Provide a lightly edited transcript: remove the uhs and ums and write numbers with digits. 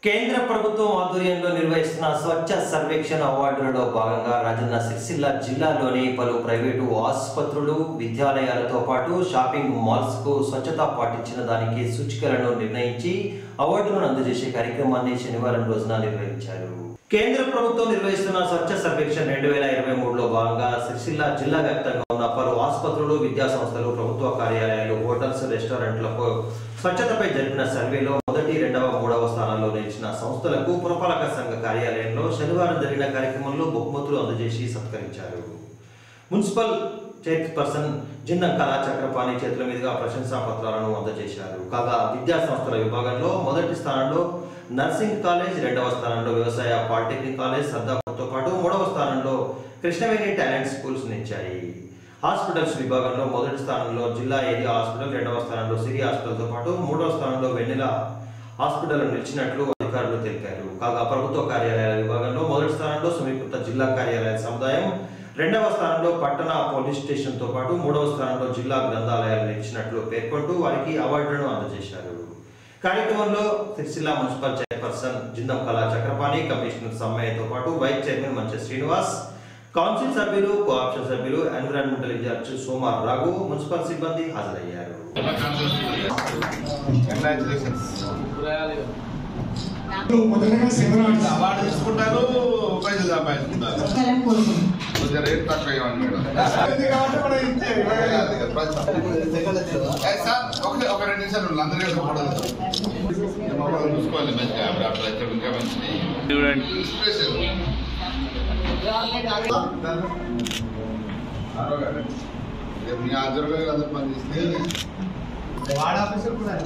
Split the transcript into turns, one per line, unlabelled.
కేంద్ర ప్రభుత్వం ఆధ్వర్యంలో నిర్వహిస్తున్న స్వచ్ఛ సర్వేక్షణ అవార్డులలో భాగంగా రాజన్న సిరిసిల్ల జిల్లాలోని పలు ప్రైవేటు ఆసుపత్రులు, విద్యాలయాలతో పాటు షాపింగ్ మాల్స్కు స్వచ్ఛత పాటించిన దానికి సూచికలను నిర్ణయించి అవార్డులను అందజేసే కార్యక్రమాన్ని శనివారం రోజున నిర్వహించారు. కేంద్ర ప్రభుత్వం నిర్వహిస్తున్న స్వచ్ఛ సర్వేక్షణ 2023లో భాగంగా సిరిసిల్ల జిల్లా వ్యాప్తంగా ఉన్న పలు ఆసుపత్రులు, విద్యా సంస్థలు, ప్రభుత్వ కార్యాలయాలు, హోటల్స్, రెస్టారెంట్లకు స్వచ్ఛతపై జరిపిన సర్వేలో మొదటి, రెండవ, మూడవ స్థానాల్లో నిలిచిన సంస్థలకు పురపాలక సంఘ కార్యాలయంలో శనివారం జరిగిన కార్యక్రమంలో బహుమతులు అందజేసి సత్కరించారు. మున్సిపల్ చైర్పర్సన్ జిన్నం కళా చక్రపాణి చేతుల మీదుగా ప్రశంసా పత్రాలను అందజేశారు. కాగా విద్యా సంస్థల విభాగంలో మొదటి స్థానంలో నర్సింగ్ కాలేజ్, రెండవ స్థానంలో వ్యవసాయ పాలిటెక్నిక్ కాలేజ్ సర్దాపూర్తో పాటు మూడవ స్థానంలో కృష్ణవేణి టాలెంట్ స్కూల్స్ నిలిచాయి. హాస్పిటల్స్ విభాగంలో మొదటి స్థానంలో జిల్లా ఏరియా హాస్పిటల్, రెండవ స్థానంలో సిరి హాస్పిటల్తో పాటు మూడవ స్థానంలో వెన్నెల హాస్పిటల్ నిలిచినట్లు అధికారులు తెలిపారు. కాగా ప్రభుత్వ కార్యాలయాల విభాగంలో మొదటి స్థానంలో సమీకృత జిల్లా కార్యాలయ సముదాయం, రెండవ స్థానంలో పట్టణ పోలీస్ స్టేషన్తో పాటు మూడవ స్థానంలో జిల్లా గ్రంథాలయాలు నిలిచినట్లు పేర్కొంటూ వారికి అవార్డులను అందజేశారు. కార్యక్రమంలో సిరిసిల్ల మున్సిపల్ చైర్పర్సన్ జిందం కళా చక్రపాణి, కమిషనర్ సమ్మయ్యతో పాటు vice chairman Manche Srinivas, council సభ్యులు, కోఆప్షన్ సభ్యులు, environmental incharge Somar Raghu, municipal సిబ్బంది హాజరయ్యారు.
అవార్డు తీసుకుంటారు, పైసలు సంపాదించుకుంటారు. రేట్ తక్కువ ఒక 2 నిమిషాలు అందరూ చూసుకోవాలి మంచిగా. ఇంకా మంచిది మీ ఆధ్వర్యంలో అందరూ పనిచేస్తే వార్డ్ ఆఫీసర్ కూడా